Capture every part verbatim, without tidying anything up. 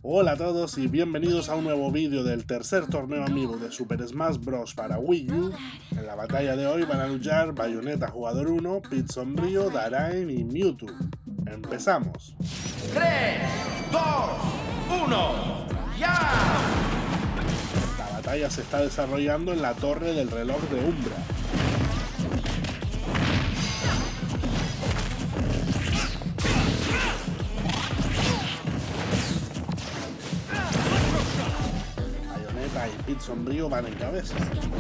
Hola a todos y bienvenidos a un nuevo vídeo del tercer torneo amigo de Super Smash Bros. Para Wii U. En la batalla de hoy van a luchar Bayonetta Jugador uno, Pete Sombrío, Darain y Mewtwo. ¡Empezamos! tres, dos, uno, ¡ya! La batalla se está desarrollando en la torre del reloj de Umbra. Bayonetta y Pete Sombrío van en cabeza.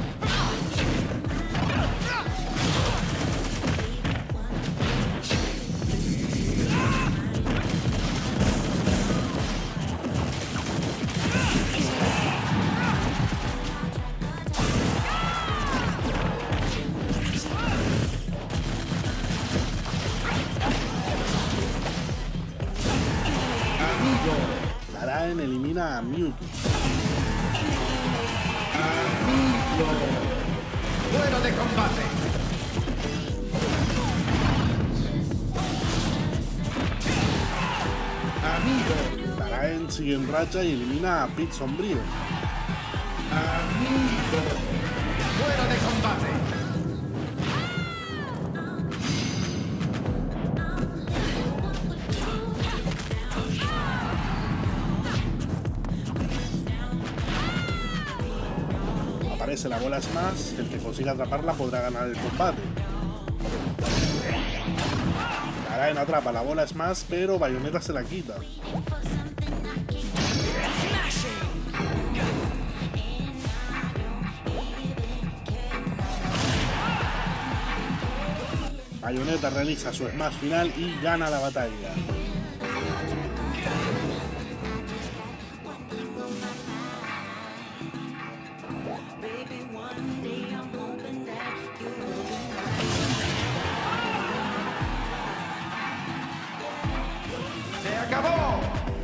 Darain elimina a Mewtwo. Amigo. Duelo de combate. Amigo. Darain sigue en racha y elimina a Pete Sombrío. Amigo. Duelo de combate. Aparece la bola Smash, el que consiga atraparla podrá ganar el combate. Darain atrapa la bola Smash, pero Bayonetta se la quita. Bayonetta realiza su Smash final y gana la batalla. ¡Se acabó!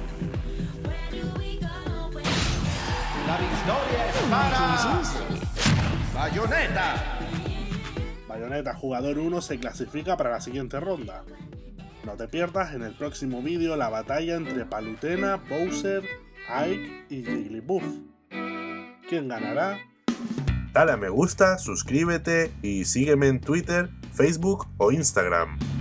La victoria es para Bayonetta. Bayonetta Jugador uno se clasifica para la siguiente ronda. No te pierdas en el próximo vídeo la batalla entre Palutena, Bowser, Ike y Jigglypuff. ¿Quién ganará? Dale a me gusta, suscríbete y sígueme en Twitter, Facebook o Instagram.